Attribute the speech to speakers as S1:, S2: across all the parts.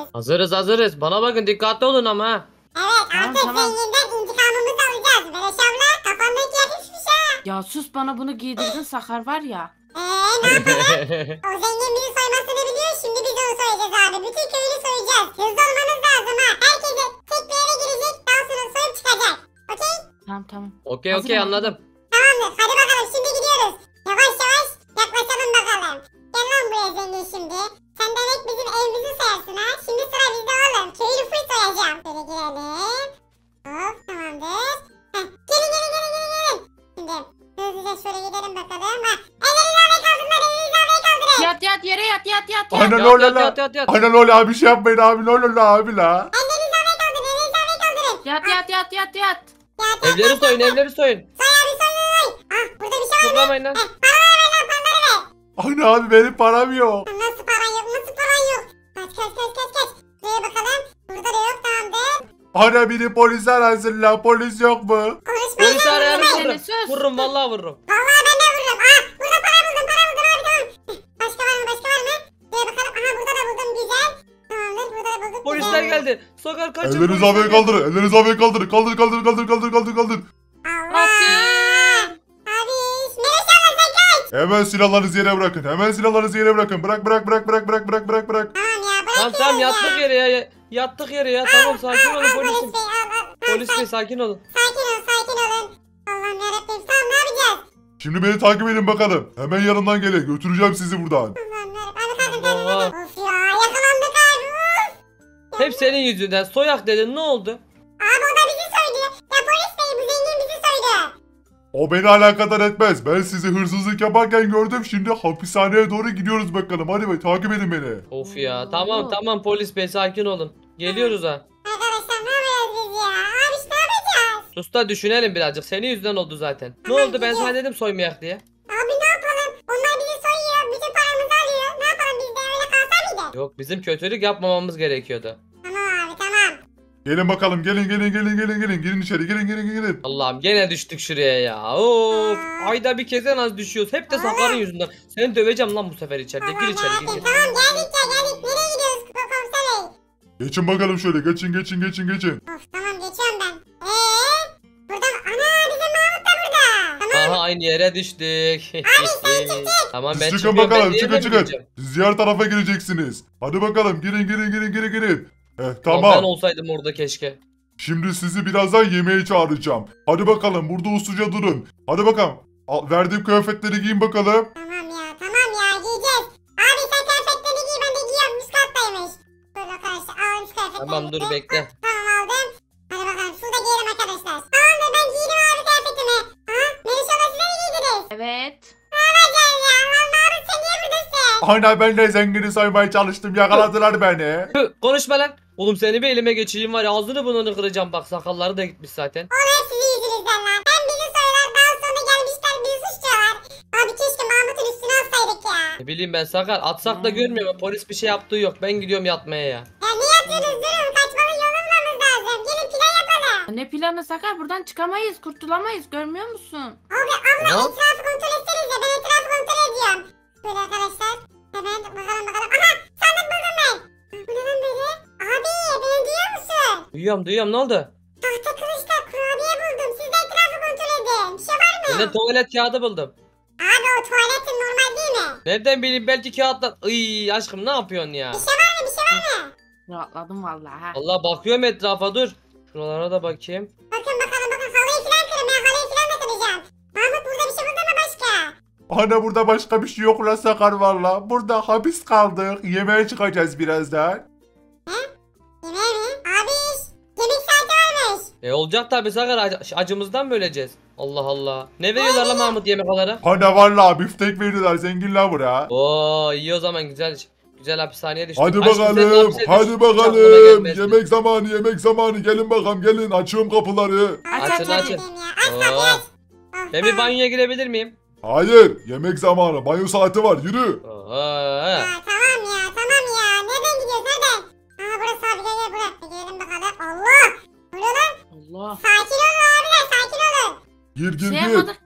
S1: Hazırız hazırız. Bana bakın dikkatli olun ama ha.
S2: Evet
S3: Tamam,
S2: artık
S3: tamam.
S2: zenginden intikamımızı alacağız. Beleş abla kafandaki yakışmış ha.
S3: Ya sus, bana bunu giydirdin Sakar var ya.
S2: Ne yapalım? O zengin bizi soymasını biliyor. Şimdi biz onu soyacağız abi. Bütün köyünü soyacağız. Hızlı olmanız lazım ha. Herkese tek bir yere girecek. Daha sonra soyup çıkacak. Okey?
S3: Tamam.
S1: Okey
S3: Hazırım,
S1: okey
S3: hazırım.
S1: anladım.
S2: Tamamdır. Hadi bakalım şimdi gidiyoruz. Yavaş yavaş yaklaşalım bakalım. Gel lan buraya zengin şimdi. Sen demek bizim evimizi sayarsın ha. Şimdi sıra bizde oğlum. Köyünü full soyacağım. Şöyle girelim. Hop tamamdır. Heh, gelin. Şimdi hızlıca şöyle gidelim bakalım. Ha. Ellerinizi havaya kaldırın. Ellerinizi havaya kaldırın.
S3: Yat yere yat.
S4: Aynen
S1: Yat,
S4: öyle
S1: yat,
S4: la.
S1: yat, yat, yat.
S4: Aynen öyle abi, şey yapmayın abi, ne olur la abi la.
S2: Ellerinizi havaya kaldırın. Ellerinizi havaya kaldırın.
S3: Yat.
S1: Evleri soyun evleri soyun.
S2: Soy abi soy. Ah burada bir şey var mı?
S1: Kıpramayın lan.
S2: Paraları ver lan paraları ver.
S4: Aynen abi, benim param yok.
S2: Nasıl paran yok? Nasıl paran yok? Kaç. Buraya bakalım. Burada da yok tamamdır.
S4: Aynen, biri polis arasın la, polis yok mu?
S2: Konuşmayın.
S1: Polisi arayalım
S3: Seni
S1: vururum.
S3: sus.
S1: Vururum vallahi vururum.
S2: Vallahi ben de vururum. Burada para buldum abi tamam. Başka var mı? Buraya bakalım. Burada da buldum güzel. Tamamdır burada da bulduk.
S1: Polisler
S2: güzel.
S1: geldi. Sakar kaçın.
S4: Ellerinizi
S1: polisler
S4: havaya
S1: geldi.
S4: kaldırın, ellerinizi havaya kaldırın. Kaldır.
S2: Allah.
S3: Atın.
S2: Abi. Meleş abla sen kaç.
S4: Hemen silahlarınızı yere bırakın. Bırak.
S2: Tamam ya bırak.
S1: Tamam yattık yere ya. Yattık yere ya. Tamam sakin olun polisim.
S2: Polis bey al.
S1: Polis bey sakin olun.
S2: Sakin olun. Allah'ım yarabbim. Tamam ne yapacağız?
S4: Şimdi beni takip edin bakalım. Hemen yanımdan gelin. Götüreceğim sizi buradan.
S2: Allah'ım yarabbim. Abi kaldım.
S1: Allah.
S2: Of ya yakalandık abi. Of.
S1: Hep senin yüzünden. Soyak dedin ne oldu?
S2: Abi o da bizi soydu. Ya polis bey bu zengin bizi soydu.
S4: O beni alakadar etmez. Ben sizi hırsızlık yaparken gördüm. Şimdi hapishaneye doğru gidiyoruz bakalım. Hadi be, takip edin beni.
S1: Of ya. Tamam polis bey sakin olun. Geliyoruz ha.
S2: Arkadaşlar ne yapacağız biz ya? Abi işte ne yapacağız?
S1: Sus da düşünelim birazcık. Senin yüzünden oldu zaten. Ne oldu ben sana dedim soymayak diye.
S2: Abi ne yapalım? Onlar bizi soyuyor. Bütün paramızı alıyor. Ne yapalım biz de öyle kalsa mıydı?
S1: Yok bizim kötülük yapmamamız gerekiyordu.
S2: Tamam abi tamam.
S4: Gelin bakalım. Gelin. Girin içeri. Girin.
S1: Allah'ım gene düştük şuraya ya. Of. Ayda bir kez en az düşüyoruz. Hep de Sakar'ın yüzünden. Seni döveceğim lan bu sefer içeride. Gir içeri
S2: Allah'ım
S1: gir.
S2: tamam geldik ya geldik. Nereye gidiyoruz komiser bey?
S4: Geçin bakalım şöyle. Geçin.
S2: Of tamam geçiyorum ben. Burada ana bizim Mahmut da burada. Tamam.
S1: Aha aynı yere düştük. Tamam ben
S4: Siz çıkın
S1: çıkıyorum. Ben
S4: bakalım.
S1: niye böyle
S4: Çıkın.
S1: gideceğim?
S4: Siz diğer tarafa gireceksiniz. Hadi bakalım. Girin.
S1: Ben
S4: Tamam.
S1: olsaydım orada keşke.
S4: Şimdi sizi birazdan yemeğe çağıracağım. Hadi bakalım. Burada usulca durun. Hadi bakalım. Verdiğim kıyafetleri giyin bakalım.
S2: Tamam ya giyeceğiz. Abi sen kıyafetlerini giy ben de giyiyorum. Üst kattaymış. Böyle arkadaşlar alalım şu kıyafetleri.
S1: Tamam dur bekle.
S2: Tamam aldım. Hadi bakalım şurada giyelim arkadaşlar. Tamamdır ben giydim abi kıyafetimi. Meriç abla size mi giydiniz?
S3: Evet.
S2: Hocam ya lan Mahmut sen niye buradasın?
S4: Aynen, ben de zengini soymaya çalıştım. Yakaladılar beni.
S1: Konuşma lan. Oğlum seni bir elime geçireyim var ya ağzını burnunu kıracağım bak sakalları da gitmiş zaten.
S2: Hep sizin yüzünüzden lan. Hem bizi soyuyorlar daha sonra gelmişler bizi suçluyorlar. Abi keşke Mahmut'un üstüne alsaydık ya.
S1: Ne bileyim ben Sakar atsak da görmüyorum polis bir şey yaptığı yok ben gidiyorum yatmaya ya.
S2: Ya niye yapıyorsunuz durun kaçmanın yolu bulmamız lazım. Gelin plan yapalım.
S3: Ne planı Sakar, buradan çıkamayız, kurtulamayız, görmüyor musun?
S2: Abi abla
S1: Ne?
S2: etrafı kontrol etsenize ben etrafı kontrol ediyorum. Böyle arkadaşlar. Hemen bakalım. Aha sandık buldum ben. Bu ne lan böyle? Abi beni duyuyor musun?
S1: Duyuyorum ne oldu?
S2: Tahta kılıçla kurabiye buldum. Siz de etrafı kontrol edin. Bir şey var mı?
S1: Ben de tuvalet kağıdı buldum.
S2: Abi o tuvaletin normal değil mi?
S1: Nereden bileyim belki kağıtlar. Iy aşkım ne yapıyorsun ya?
S2: Bir şey var mı?
S3: Rahatladım vallahi ha.
S1: Allah bakıyorum etrafa dur. Şuralara da bakayım.
S2: Bakın halıyı falan kırın. Ben halıyı falan da kıracağım. Mahmut burada bir şey buldu mu başka?
S4: Ana, burada başka bir şey yok la Sakar valla. Burada hapis kaldık. Yemeğe çıkacağız birazdan.
S2: Yemeğe mi? Abi yemek saati varmış.
S1: Olacak tabi Sakar acımızdan mı öleceğiz? Allah Allah. Ne veriyorlar lan Mahmut yemek olarak?
S4: Ana valla biftek veriyorlar, zengin la bura.
S1: Oo iyi o zaman güzel hapishaneye düştük.
S4: Hadi
S1: Aşkım, sen de
S4: bakalım,
S1: hapse
S4: hadi
S1: düştün, hiç aklıma
S4: bakalım.
S1: gelmezdi.
S4: Yemek zamanı. Gelin bakalım, gelin. Açıyorum kapıları.
S1: Açın.
S2: Aç kapıyı
S1: Oo.
S2: aç.
S1: Ben bir banyoya girebilir miyim?
S4: Hayır, yemek zamanı. Banyo saati var, yürü.
S1: Oo.
S2: Tamam ya. Nereden gidiyoruz nereden? Aha burası abi gel buraya. Gidelim bakalım. Allah. Bu ne lan?
S3: Allah.
S2: Sakin olun abiler sakin olun.
S4: Gir
S3: Şey
S4: gir gir.
S3: yapmadık ki.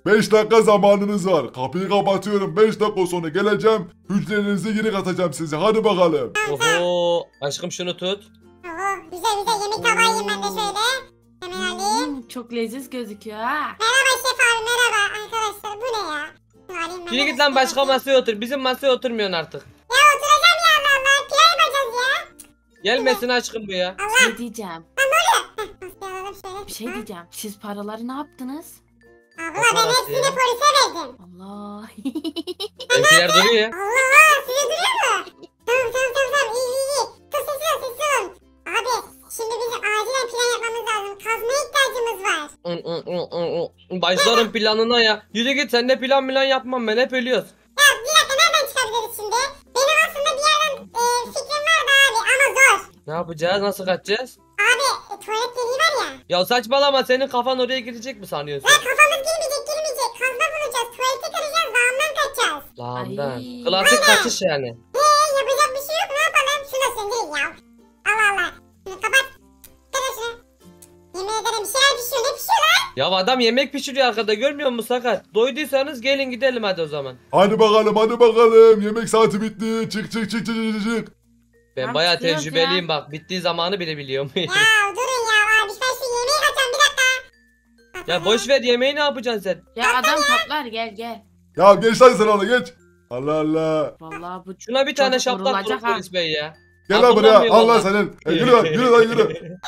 S4: 5 dakika zamanınız var. Kapıyı kapatıyorum. 5 dakika sonra geleceğim. Hücrelerinize geri katacağım sizi. Hadi bakalım.
S1: Oho aşkım şunu tut.
S2: Oo, güzel güzel yemek tabağı yiyeyim ben de şöyle. Hemen alayım.
S3: Çok leziz gözüküyor ha.
S2: Merhaba şef abi merhaba. Arkadaşlar bu ne ya? Şunu alayım ben
S1: Şimdi
S2: de
S1: git lan
S2: şöyle
S1: başka
S2: bakayım.
S1: masaya otur. Bizim masaya oturmuyorsun artık.
S2: Ya oturacağım ya Allah Allah. Plan yapacağız ya.
S1: Gelmesin aşkım bu ya.
S3: Bir şey diyeceğim.
S2: Masaya alalım şöyle.
S3: Bir şey diyeceğim. Siz paraları ne yaptınız?
S2: Abla ben
S1: Nasıl
S2: hepsini
S1: ya?
S2: polise verdim.
S3: Allah.
S1: Benimkiler duruyor ya.
S2: Allah size duruyor mu? Tamam iyi. Dur sessiz ol. Abi şimdi bizim acilen plan yapmamız lazım. Kazmaya ihtiyacımız var.
S1: Başlarım planına ya. Yürü git sen de plan yapmam ben hep ölüyoruz.
S2: Ya bir dakika nereden çıkabiliriz şimdi? Benim aslında bir yerden fikrim vardı abi ama zor.
S1: Ne yapacağız nasıl kaçacağız?
S2: Abi tuvalet deliği var ya.
S1: Ya saçmalama senin kafan oraya girecek mi sanıyorsun?
S2: Lan kafamız girmeyecek. Kazma bulacağız. Tuvalete kıracağız. Dağımdan kaçacağız.
S1: Lağımdan.
S3: Ay.
S1: Klasik kaçış yani.
S2: Yapacak bir şey yok. Ne yapalım? Şuna söndürün ya. Allah Allah. Şunu kapat. Kırın şunu. Yemin ederim bir şeyler pişiyor. Ne pişiyor lan?
S1: Ya adam yemek pişiriyor arkada görmüyor musun Sakar? Doyduysanız gelin gidelim hadi o zaman.
S4: Hadi bakalım. Yemek saati bitti. Çık.
S1: Ben
S3: Tamam,
S1: bayağı
S3: çıkıyoruz
S1: tecrübeliyim bak. Bittiği zamanı bile biliyorum.
S2: Ya durun ya abi. Ben şu yemeği kaçacağım. Bir dakika.
S1: Ya boş ver yemeği ne yapacaksın sen?
S3: Ya adam toplar gel.
S4: Ya geç lan sen ona geç. Allah.
S3: Vallahi bu
S1: Şuna bir tane
S3: Çocuk
S1: şaplak vur
S3: vurulacak ha.
S1: polis bey ya.
S4: Gel
S1: Ya
S4: lan buraya.
S1: kullanmıyor
S4: Allah
S1: vallahi.
S4: senin. Yürü lan yürü.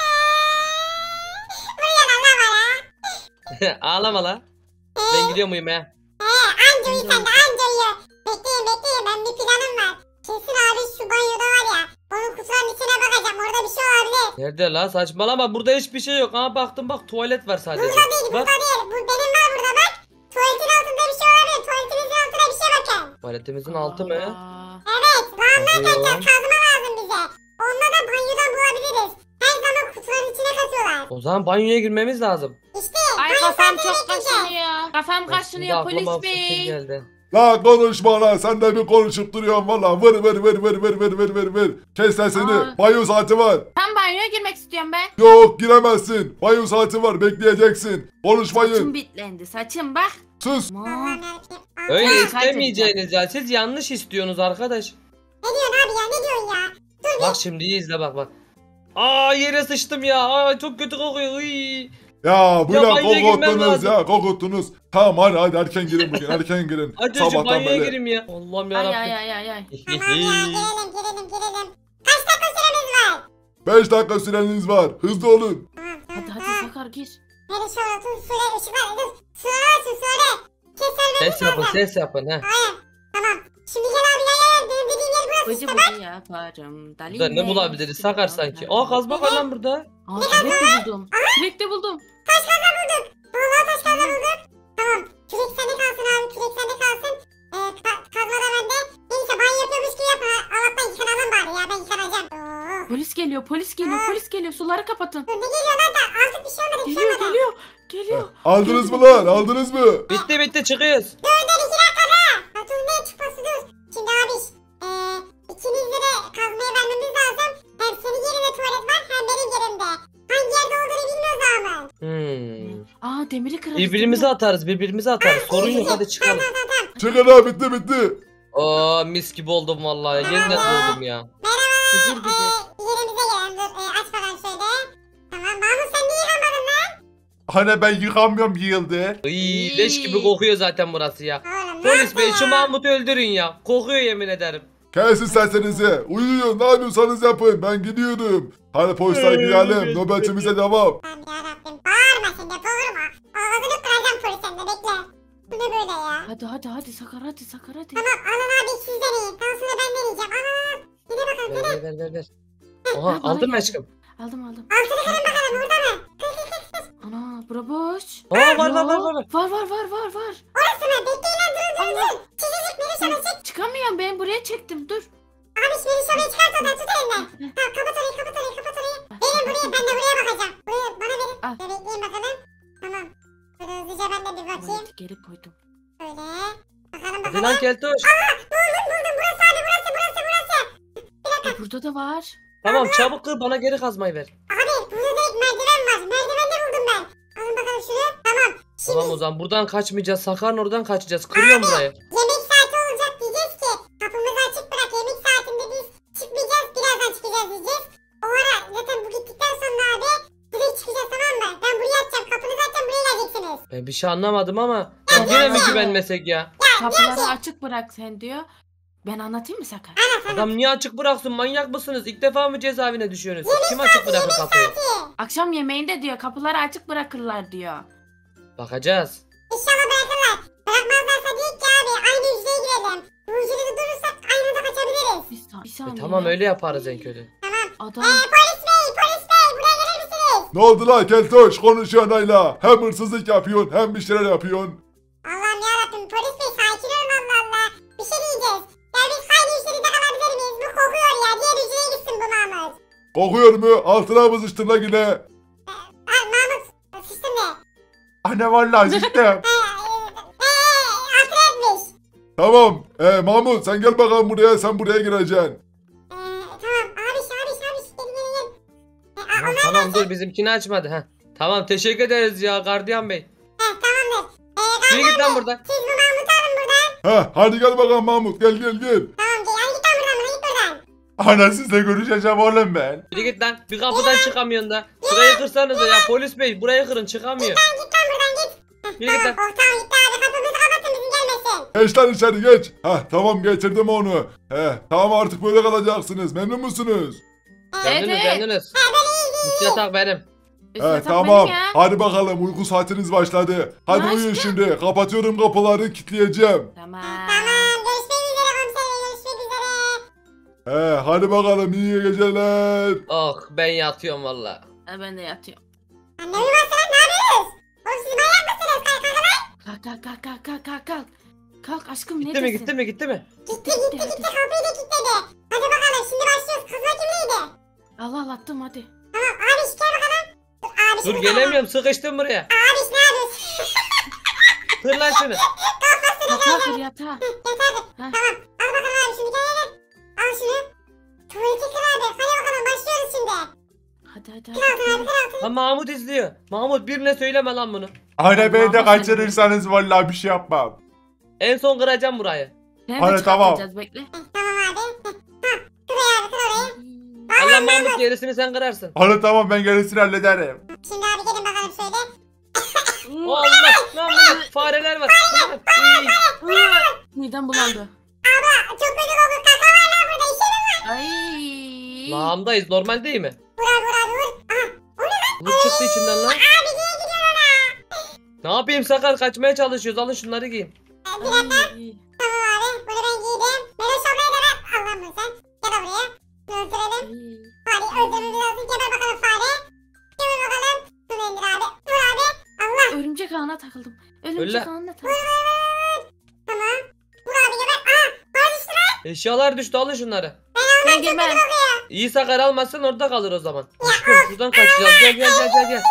S1: Ağlama la. Ben gidiyorum uyumaya.
S2: Anca uyu sen de anca uyu. Bekleyin ben bir planım var. Kesin abi şu banyoda var ya. Onun kutuların içine bakacağım. Orada bir şey olabilir.
S1: Nerede la saçmalama burada hiçbir şey yok. Aa baktım bak tuvalet var sadece.
S2: Burada değil.
S1: Bak
S2: Bu benim var burada bak. Tuvaletin altında bir şey olabilir. Tuvaletinizin altına bir şey bakın.
S1: tuvaletimizin altı mı?
S3: Allah.
S2: Evet. Lağımdan
S1: Bakıyorum.
S2: kaçacağız. Kazma lazım bize. Onunla da banyodan bulabiliriz. Her zaman kutuların içine katıyorlar.
S1: O zaman banyoya girmemiz lazım.
S2: İşte.
S3: Ay
S2: banyo
S3: kafam
S2: saatini
S3: çok
S2: bekleyeceğiz.
S3: kaşınıyor. Kafam
S1: Şimdi
S3: kaşınıyor
S1: aklıma
S3: polis
S1: fikir
S3: bey.
S1: geldi.
S4: La konuşma lan. Sen de bir konuşup duruyorsun valla. Vır. Kes sen seni.
S3: Aa.
S4: Banyo saati var.
S3: Ben banyoya girmek istiyorum ben.
S4: Yok giremezsin. Banyo saati var. Bekleyeceksin. Konuşmayın.
S3: Saçım bitlendi saçım bak.
S4: Sus.
S3: Aman.
S2: Allah'ım yarabbim.
S1: Öyle
S3: Ben
S1: istemeyeceğiniz ya. Siz yanlış istiyorsunuz arkadaş.
S2: Ne diyorsun abi ya ne diyorsun ya?
S1: Bak şimdi iyi izle bak. Aa yere sıçtım ya. Aa çok kötü kokuyor. Iy.
S4: Ya bu
S1: Ya
S4: ne
S1: banyoya girmem
S4: kokuttunuz
S1: lazım.
S4: ya kokuttunuz. Tamam hadi erken girin bugün erken girin.
S1: Hadi şu
S4: Sabahtan
S1: banyoya
S4: beri.
S1: gireyim ya. Allah'ım
S3: Ay
S1: yarabbim.
S3: ay.
S2: Tamam ya girelim. Kaç dakika süremiz var?
S4: 5 dakika süreniz var. Hızlı olun.
S2: Tamam.
S3: Hadi Sakar gir.
S2: Hadi şöyle tut şöyle ışıklar dur. Şuralar açın şöyle. Keser
S1: Ses yapın ses yapın ha.
S2: Tamam. Şimdi gel abi gel. Benim dediğim yer burası
S3: Bıcı
S2: işte bak.
S3: bıcı yaparım.
S1: Burada ne bulabiliriz Sakar sanki. Aa kazma var lan burada.
S3: Aa kürek de buldum. Kürek de buldum.
S2: Taş kazma bulduk. Vallahi taş kazma bulduk. Tamam. Kürek sende kalsın abi. Kürek sende kalsın. Kazma da bende. Neyse banyo yapıyormuş gibi yapın. Allah'tan yıkanalım bari ya. Ben yıkanacağım. Oo.
S3: Polis geliyor. Suları kapatın.
S2: Dur ne geliyor lan da artık bir şey olmadı. Bir şey olmadı.
S3: Geliyor.
S4: Aldınız mı lan aldınız mı?
S1: Bitti çıkıyoruz.
S2: Dur 2 dakikada. Dur ne çıkması dur. Şimdi abi ikinize de kazmayı vermemiz lazım. Hem senin yerinde tuvalet var hem benim yerimde. Hangi yerde olduğunu bilmiyoruz ama.
S3: Aa demiri kırarız.
S1: Birbirimize atarız. Sorun yok hadi çıkalım.
S2: Tamam.
S4: Çıkın ha bitti.
S1: Aa mis gibi oldum vallahi. Yeniden doğdum ya.
S3: Gıcır gıcır.
S2: Yerimize gelelim dur. Aç bakalım şöyle. Tamam Mahmut sen niye yıkamadın lan?
S4: Hani ben yıkamıyorum yıldı.
S1: Iy, leş gibi kokuyor zaten burası ya.
S2: Oğlum ne
S1: Polis bey
S2: yaptın
S1: şu
S2: ya?
S1: Mahmut'u öldürün ya. Kokuyor yemin ederim.
S4: Kesin sesinizi. Uyuyun ne yapıyorsanız yapın ben gidiyorum. Hadi polisler gidelim nöbetimize devam.
S2: Tamam yarabbim bağırma sen de bağırma. Ağzını kıracağım polis sen de bekle. Bu ne böyle ya?
S3: Hadi Sakar hadi.
S2: Tamam alın abi siz deneyin. Daha sonra ben deneyeceğim. Al. Yine bakalım dene.
S1: Ver. Oha
S3: bana
S1: aldın mı
S3: geldi.
S1: aşkım?
S3: Aldım.
S2: Altını kırın bakalım burada mı?
S3: Ana bura boş.
S1: Aa var.
S3: Var.
S2: Orası mı? Bekleyin lan durun. Çizecek Meriç ana çek.
S3: Çıkamıyorum ben buraya çektim dur.
S2: Abi Meriç anayı çıkart oradan tut elinden. Tamam kapat orayı. Verin ben de buraya bakacağım. Buraya bana verin.
S3: Al.
S2: Dur bekleyin bakalım. Tamam. Böyle hızlıca ben de bir bakayım.
S3: Evet, geri koydum.
S2: Böyle.
S1: Hadi
S2: Bakalım.
S1: lan keltoş.
S2: Buldum. Burası abi burası.
S3: Burada da var.
S1: Tamam çabuk kır bana geri kazmayı ver.
S2: Abi burada direkt merdiven var. Merdiven de buldum ben. Alın bakalım şunu. Tamam.
S1: Tamam o zaman buradan kaçmayacağız. Sakar'ın oradan kaçacağız. Kırıyorum burayı.
S2: Yemek saati olacak diyeceğiz ki kapımızı açık bırak. Yemek saatinde biz çıkmayacağız. Birazdan çıkacağız diyeceğiz. O ara zaten bu gittikten sonra abi direkt çıkacağız, tamam mı? Ben buraya açacağım. Kapınızı açacağım, buraya geleceksiniz.
S1: Ben bir şey anlamadım ama. Yine mi güvenmesek ya?
S3: Kapıları açık bırak sen diyor. Ben anlatayım mı Sakar?
S1: Adam niye açık bıraksın? Manyak mısınız? İlk defa mı cezaevine düşüyorsunuz? Kim açık bırakır kapıyı?
S3: Akşam yemeğinde diyor kapıları açık bırakırlar diyor.
S1: Bakacağız.
S2: İnşallah bırakırlar. Bırakmazlarsa değil ki abi. Aynı hücreye girelim. Bu hücrede durursak aynı da kaçabiliriz.
S3: Bir saniye.
S1: Tamam öyle yaparız en kötü.
S3: Adam
S2: Polis bey buraya gelir misiniz?
S4: Ne oldu la keltoş konuşuyorsun hala. Hem hırsızlık yapıyorsun hem bir şeyler yapıyorsun.
S2: Allah'ım yarabbim, polis bey sakin olun, Allah Allah. Bir şey diyeceğiz. Ya biz aynı hücrede kalabilir miyiz? Bu kokuyor ya. Diğer hücreye gitsin bu Mahmut.
S4: Kokuyor mu? Altına mı sıçtın la yine?
S2: Mahmut sıçtın ne?
S4: Anne vallahi sıçtım.
S2: Altına etmiş.
S4: Tamam. Mahmut sen gel bakalım buraya, sen buraya gireceksin.
S2: Tamam abiş gel.
S1: Tamam dur bizimkini açmadı. Heh. Tamam teşekkür ederiz ya gardiyan bey.
S2: Tamamdır.
S1: Yürü git lan buradan.
S2: Siz bu Mahmut'u alın buradan.
S4: Hadi gel bakalım Mahmut, gel.
S2: Tamam gel. Git lan buradan. Git buradan.
S4: Ana sizle görüşeceğim oğlum ben.
S1: Yürü git lan. Bir kapıdan çıkamıyorsun da. Burayı kırsanıza ya polis bey. Burayı kırın çıkamıyor.
S2: Git lan buradan git.
S1: Yürü git lan.
S2: Tamam gitti abi. Kapımızı kapatın bizim gelmesin.
S4: Geç lan içeri geç. Tamam getirdim onu. Tamam artık böyle kalacaksınız. Memnun musunuz?
S1: Memnunuz
S3: Evet.
S1: memnunuz. Bu yatak benim.
S3: Yatak
S4: Tamam.
S3: benim ya.
S4: Hadi bakalım uyku saatiniz başladı. Hadi
S3: Başka?
S4: uyuyun şimdi. Kapatıyorum kapıları, kilitleyeceğim.
S3: Tamam.
S2: Tamam görüşmek üzere komiserim. Görüşmek üzere.
S4: Hadi bakalım iyi geceler.
S1: Oh ben yatıyorum valla.
S3: Ben de yatıyorum.
S2: Lan ne uyuması lan, ne yapıyorsunuz? Oğlum siz manyak mısınız?
S3: Kalk. Kalk aşkım
S1: Gitti mi
S3: neredesin?
S1: gitti mi gitti mi?
S2: Gitti kapıyı da kilitledi. Hadi bakalım şimdi başlıyoruz. Kızma kimliydi?
S3: Allah attım hadi.
S2: Tamam abi gel bakalım. Abi
S1: Dur gelemiyorum sıkıştım buraya.
S2: Abi ne yapıyorsun?
S1: Kır lan şunu.
S3: Yatağa kır yatağa.
S2: Yeter.
S3: Ha.
S2: Tamam al bakalım abi şunu gel. Al şunu. Tuvalete kır abi. Hadi bakalım başlıyoruz şimdi.
S3: Hadi.
S2: Kır altına.
S1: Ha Mahmut izliyor. Mahmut birine söyleme lan bunu.
S4: Anne
S3: beni de
S4: kaçırırsanız vallahi bir şey yapmam.
S1: En son kıracağım burayı.
S3: Nerede
S4: Hadi, tamam.
S3: çıkartacağız bekle.
S2: Tamam abi. Kır abi kır orayı.
S1: Allah Mahmut gerisini sen kırarsın.
S4: Hadi tamam ben gerisini hallederim.
S2: Şimdi abi gelin bakalım şöyle.
S1: Allah lan burada fareler var. İyi.
S3: Midem bulandı.
S2: Çok kötü koktu. Kaka var lan burada. İşe mi var?
S3: Ay.
S1: Lağımdayız normal değil mi?
S2: Vur.
S1: Kılıç çıktı içinden lan.
S2: Abi niye gidiyor ona?
S1: Ne yapayım Sakar kaçmaya çalışıyoruz alın şunları giyin.
S2: Bir dakika. Tamam abi. Bunu ben giydim. Meloş ablaya da ver. Allah'ım bunu sen. Gel buraya. Bunu öldürelim. Fareyi öldürmemiz lazım. Geber bakalım fare. Geber bakalım. Bunu indir abi. Vur abi. Allah.
S3: Örümcek ağına takıldım.
S1: Öyle.
S3: Örümcek ağına takıldım.
S2: Tamam. Vur abi geber. Fare düştü lan.
S1: Eşyalar düştü alın şunları.
S3: Ben girmem.
S1: İyi Sakar almazsan orada kalır o zaman. Aşkım şuradan kaçacağız gel.
S2: Girdim ya.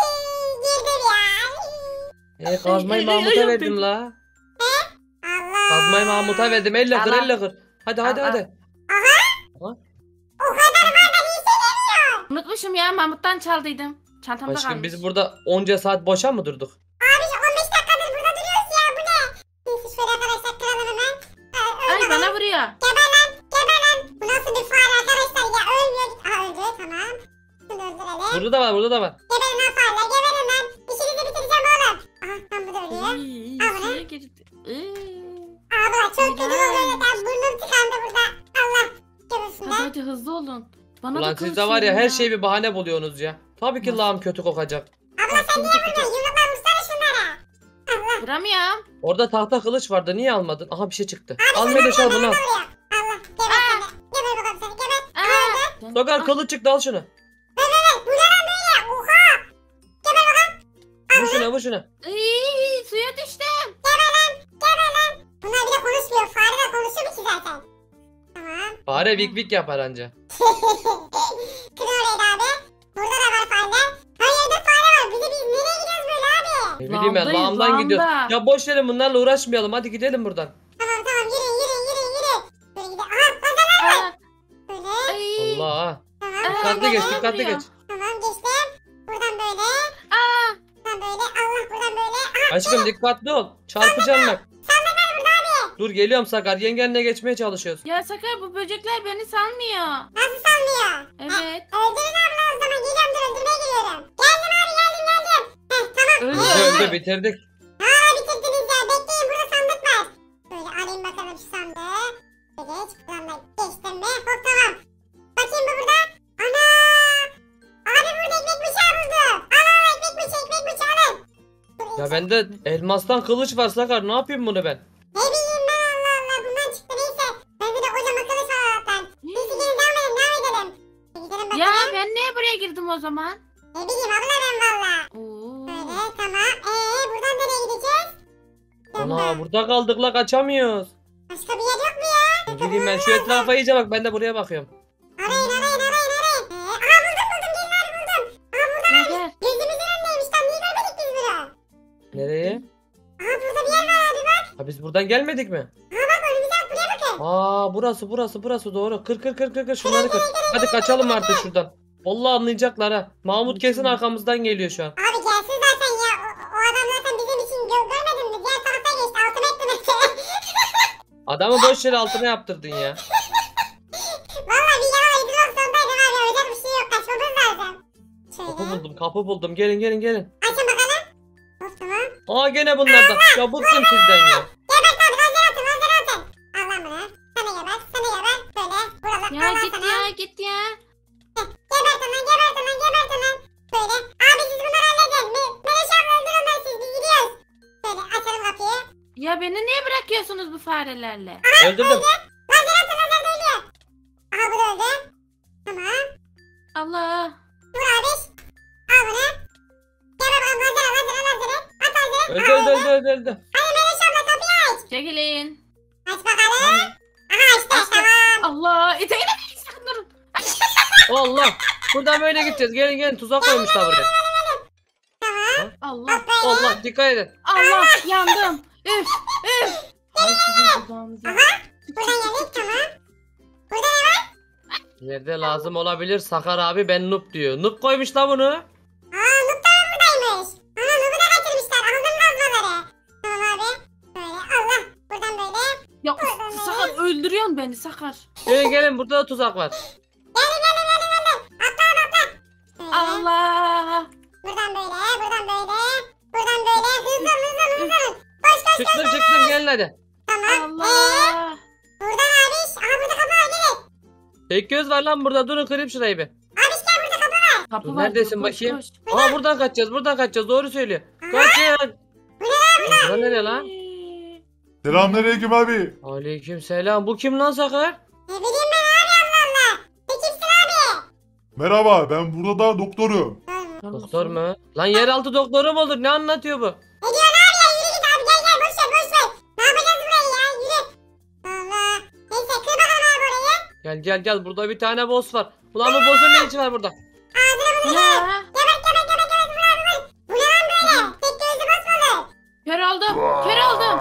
S1: Kazmayı Mahmut'a verdim la.
S2: Allah.
S1: Kazmayı Mahmut'a verdim elle kır
S3: Allah.
S1: elle kır. Hadi
S3: Allah.
S1: hadi.
S2: O kadar var da niye söylemiyor?
S3: Unutmuşum ya Mahmut'tan çaldıydım. Çantamda
S1: Aşkım
S3: kalmış.
S1: biz burada onca saat boşa mı durduk?
S2: Abi 15 dakikadır burada duruyoruz ya. Bu ne? Neyse şöyle arkadaşlar kıralım hemen.
S3: Ay bana vuruyor.
S2: Geber lan. Bu nasıl bir fare arkadaşlar ya? Ölmüyor. Öldü tamam. Şunu öldürelim.
S1: Burada da var.
S2: Geberin lan fareler. Geberin lan. İşinizi bitireceğim oğlum. Tam bu da ölüyor.
S3: Ay, suya girdi.
S2: Abla çok kötü oluyor ya. Burnum tıkandı burada. Allah. Göbüsünde.
S3: Hadi hızlı olun. Bana
S1: Ulan
S3: da
S1: siz
S3: kılıç
S1: de var ya
S3: verin
S1: her şeyi bir bahane buluyorsunuz ya. Tabii ki
S3: Nasıl?
S1: lağım kötü kokacak.
S2: Abla sen niye vuruyorsun? Yumrukla vursana şunlara. Allah.
S3: Vuramıyorum.
S1: Orada tahta kılıç vardı niye almadın? Aha bir şey çıktı. Al Meloş al bunu al.
S2: Allah. Geber seni. Geber bakalım seni. Geber.
S3: Aa.
S1: Sakar kılıç çıktı al şunu.
S2: Bu ne lan böyle? Oha. Geber bakalım.
S1: Vur şuna.
S3: Ay, suya düştüm.
S2: Geber lan. Bunlar bir de konuşmuyor. Fare de konuşuyor ki zaten. Tamam.
S1: Fare vik vik yapar anca.
S2: Kır orayı da abi. Burada da var fareler. Her yerde fare var. Biz nereye gidiyoruz böyle abi?
S1: Ne bileyim ben
S3: Lağımdayız,
S1: lağımdan gidiyoruz.
S3: lağımda.
S1: Ya boş verin bunlarla uğraşmayalım hadi gidelim buradan.
S2: Tamam yürüyün. Böyle gidelim. Aha
S3: Aa,
S2: böyle.
S3: ay.
S1: Allah.
S2: Tamam.
S1: Dikkatli geç
S3: bana
S1: dikkatli
S3: vuruyor.
S1: geç.
S2: Tamam geçtim. Buradan böyle.
S3: Aa.
S2: Buradan böyle. Allah buradan böyle.
S1: Aşkım dikkatli ol. Çarpacaksın bak. Dur geliyorum Sakar. Yengenle geçmeye çalışıyoruz.
S3: Ya Sakar bu böcekler beni salmıyor.
S2: Nasıl sallıyor?
S3: Evet.
S2: Öldürün abla o zaman. Geliyorum dur öldürmeye geliyorum. Geldim abi geldim. Heh tamam.
S3: Öldü
S1: Öldü
S3: öldü.
S1: bitirdik.
S2: Aa bitirdiniz ya. Bekleyin burada sandık var. Böyle alayım bakalım şu sandığı. Geç. Buradan da geçtim mi? Hop tamam. Bakayım bu burada. Ana. Abi burada ekmek bıçağı buldum. Al ekmek bıçağı alın.
S1: Ya bende elmastan kılıç var Sakar. Ne yapayım bunu ben?
S2: Ne bileyim ben Allah Allah bundan çıktı neyse. Bende de kocaman kılıç var Allah'tan. Neyse gelin devam edelim. Gidelim bakalım.
S3: Ya ben niye buraya girdim o zaman?
S2: Ne bileyim abla ben valla.
S3: Oo.
S2: Böyle tamam. Buradan nereye gideceğiz?
S1: Ana burada kaldık la kaçamıyoruz.
S2: Başka bir yer yok mu ya?
S1: Ne bileyim ben şu etrafa iyice bak ben de buraya bakıyorum.
S2: Arayın. Aha buldum gelin abi buldum.
S3: Neden?
S2: Gözümüzün önündeymiş tam niye görmedik biz bunu?
S1: Nereye?
S2: Aha burada bir yer var abi bak.
S1: Ha biz buradan gelmedik mi?
S2: Bak önümüze bak buraya bakın.
S1: Aa burası doğru. Kır şunları kır. Hadi kaçalım artık şuradan. Vallahi anlayacaklar ha. Mahmut kesin arkamızdan geliyor şu an.
S2: Abi gelsin zaten ya. O adam zaten bizim için görmedin mi? Diğer tarafa geçti. Altıma etti mesela.
S1: Adamı boş yere altına yaptırdın ya.
S2: Valla bir yana uydurmak zorundaydım abi. Öyle bir şey yok. Kaçmamız lazım. Şöyle.
S1: Kapı buldum. Gelin.
S2: Açın bakalım. Of tamam.
S1: Aa gene bunlardan. Ya bıktım sizden ya.
S2: Gebert abi lazer atın. Al lan bunu. Sana geber. Böyle. Buralar.
S3: Ya
S2: Allah
S3: git
S2: sana.
S3: ya git ya.
S2: Gebertin lan. Böyle. Abi siz bunları halledin. Meleş abla öldür onları siz. Biz gidiyoruz. Böyle açalım kapıyı.
S3: Ya beni niye bırakıyorsunuz bu farelerle?
S1: Öldürdüm.
S2: Lazer da ölüyor. Aha bu da öldü. Tamam.
S3: Allah.
S2: Dur abi. Al bunu. Gel bakalım lazeri. At lazeri.
S1: Öldü.
S2: Hadi Meleş abla kapıyı aç.
S3: Çekilin.
S2: Aç bakalım. Aha açtı tamam.
S3: Allah. İteğine sakın durun.
S1: Allah. Buradan böyle gideceğiz. Gelin tuzak koymuşlar buraya.
S2: Tamam.
S3: Allah.
S1: Allah dikkat edin.
S3: Allah yandım. Üf. Ay sizin dudağınıza.
S2: Buradan geldik tamam. Burada
S1: Nerede lazım olabilir Sakar abi ben noob diyor. Noob koymuş la bunu.
S2: Noob da buradaymış. Ana Noob'u da kaçırmışlar. Aldım kazmaları. Tamam abi. Böyle Allah. Buradan böyle.
S3: Ya Sakar öldürüyorsun beni Sakar.
S1: Gelin burada da tuzak var.
S2: Gelin. Atla. Böyle.
S3: Allah.
S2: Buradan böyle. Hızlı. Koş.
S1: Çıktım gelin hadi.
S2: Tamam.
S3: Allah.
S2: Buradan abiş. Aha burada kapı var gelin.
S1: Tek göz var lan burada durun kırayım şurayı bir.
S2: Abiş gel burada kapı var.
S3: Kapı
S1: Dur,
S3: var.
S1: neredesin
S3: koş,
S1: bakayım?
S3: koş.
S1: Aa buradan kaçacağız doğru söylüyor. Kaçın. Bura nereye lan?
S4: Selamünaleyküm abi.
S1: Aleyküm selam. Bu kim lan Sakar?
S2: Ne bileyim ben abi Allah. Sen kimsin abi?
S4: Merhaba ben burada da doktorum.
S1: Doktor mu? Lan yeraltı doktoru mu olur? Ne anlatıyor bu?
S2: Ne diyorsun abi ya yürü git abi gel boş ver. Ne yapacağız burayı ya yürü. Allah. Neyse kır bakalım abi orayı.
S1: Gel burada bir tane boss var. Ulan bu boss'un ne işi var burada?
S3: Ya.
S2: Gebert vur abi vur. Bu ne lan böyle? Tek gözlü basmalı.
S3: Kör oldum.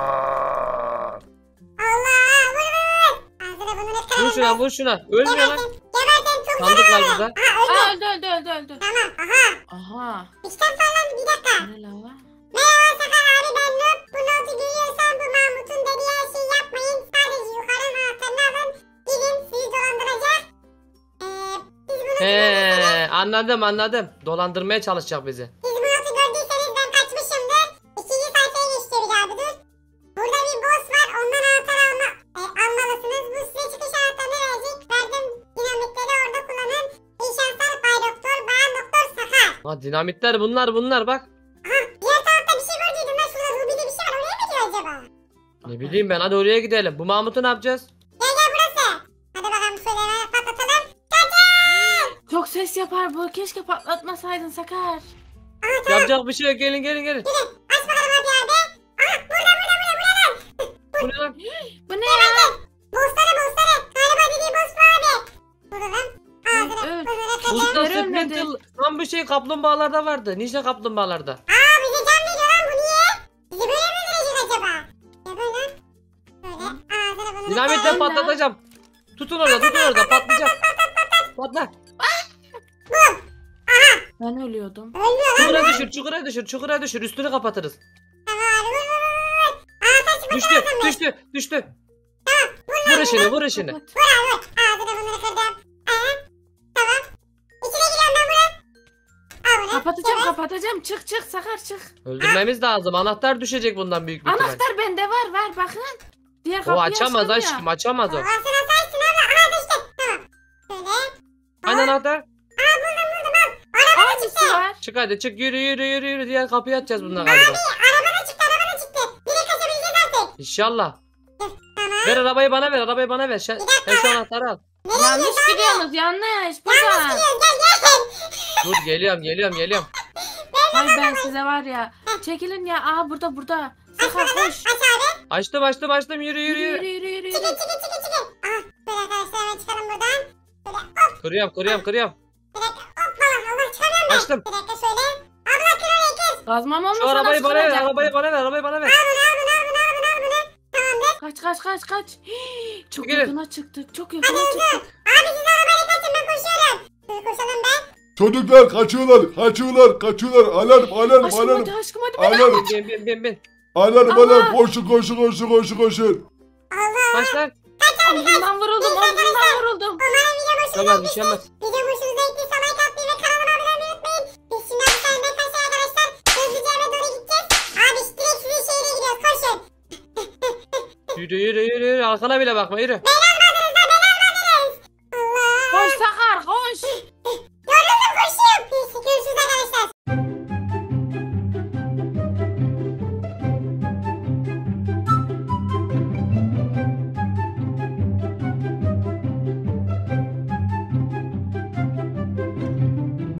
S2: Allah vur. Ağzına bunu ne
S1: Vur şuna. Ölmüyor lan.
S2: Gebertin çok
S1: Sandık var
S2: zararlı.
S1: burada.
S2: Aha öldü.
S3: Aa, öldü.
S2: Tamam aha.
S3: Aha.
S2: İşten falan bir dakika.
S3: Ne la var?
S2: Merhaba Sakar abi ben Noob. Bu notu görüyorsan bu Mahmut'un dediği her şeyi yapmayın. Sadece yukarı anahtarını alın. Gidin sizi dolandıracak. Siz bunu
S1: Anladım. Dolandırmaya çalışacak bizi.
S2: Siz bu notu gördüyseniz ben kaçmışımdır. İkinci sayfaya geçiyoruz abi dur. Burada bir boss var. Ondan anahtar almalısınız. Bu size çıkış anahtarını verecek. Verdim dinamitleri orada kullanın. İyi şanslar Bay Doktor, Bayan Doktor Sakar.
S1: Ha dinamitler bunlar bak.
S2: Diğer tarafta bir şey gördüydüm ben şurada Ruby'de bir şey var. Oraya mı gidiyor acaba?
S1: Ne bileyim ben hadi oraya gidelim. Bu Mahmut'u ne yapacağız?
S2: Gel burası. Hadi bakalım şöyle hemen patlatalım.
S3: Çok ses yapar bu. Keşke patlatmasaydın Sakar.
S1: Yapacak bir şey yok gelin.
S2: Aç bakalım abi abi. Aha burada.
S1: Bu ne lan?
S3: Bu ne ya?
S2: Bossları. Galiba dediği boss bu abi. Vuralım. Ağzını
S3: Öl.
S2: burnunu
S1: Usta
S2: kırdım.
S3: Bossları
S1: Sprinter.
S3: ölmedi.
S1: Lan bir şey kaplumbağalarda vardı. Ninja kaplumbağalarda.
S2: Aa bize can veriyor lan bu niye? Bizi böyle mi öldürecek acaba? Ya böyle. Böyle ağzını burnunu
S1: Dinamitle
S2: kırdım.
S1: patlatacağım. Tutun orada patlayacak. Patla.
S3: Ben ölüyordum.
S2: Ölmüyor lan.
S1: Çukura düşür üstünü kapatırız.
S2: Tamam
S1: Düştü düştü. Vur işini vur işini.
S3: Kapat.
S2: Ağzına bunları kırdım. Tamam. İçine giriyorum ben bunu. Al bunu.
S3: Kapatacağım. Çık Sakar çık.
S1: Öldürmemiz lazım. Anahtar düşecek bundan büyük bir ihtimal.
S3: Anahtar bende var ver bakın. Diğer
S1: O
S3: kapıyı
S1: açamaz
S3: açtım ya.
S1: aşkım açamaz o.
S2: Ağzına saçsın abla. Aha düştü. Tamam. Şöyle.
S1: Hani anahtar?
S3: Aynısı var.
S1: Çık hadi çık yürü diğer kapıyı açacağız bundan galiba.
S2: Arabada çıktı. Direkt kaçabileceğiz artık.
S1: İnşallah.
S2: Tamam.
S1: Ver arabayı bana ver. Sen şu anahtarı al.
S3: Yanlış gidiyorsunuz yanlış. Buradan.
S1: Dur geliyorum.
S3: Hayır ben size var ya. Çekilin ya. Aa burada. Sakar koş.
S2: Aç abi.
S1: Açtım yürü.
S3: Yürü.
S2: Çıkın. Aha. Böyle arkadaşlar hemen çıkalım buradan.
S1: Kırıyorum.
S2: Bir dakika. Hoppa. Allah çıkamıyorum ben.
S1: Açtım.
S2: Bir dakika şöyle. Abla kır orayı kır.
S3: Gazmam olmuş
S1: Şu arabayı bana ver
S3: sıkılacak.
S1: arabayı bana ver.
S2: Al bunu. Tamamdır.
S3: Kaç. Hii, çok
S1: Gelin.
S3: yakına çıktık. Abi siz
S2: Arabayla kaçın ben koşuyorum. Dur koşalım ben.
S4: Çocuklar kaçıyorlar. Alarm.
S3: Aşkım hadi.
S4: Alarm.
S1: Bin.
S4: Alarm. Koşun.
S2: Allah.
S1: Başlar.
S3: Omzumdan vuruldum.
S2: Umarım video hoşunuza
S1: Bir şey olmaz.
S2: Video hoşunuza gittiyse like atmayı ve kanalıma abone olmayı unutmayın. Biz şimdi hastanede kaçar arkadaşlar. Hızlıca eve doğru gideceğiz. Abi direkt sizin şehre gidiyoruz. Koşun.
S1: Yürü arkana bile bakma yürü.
S2: Beyler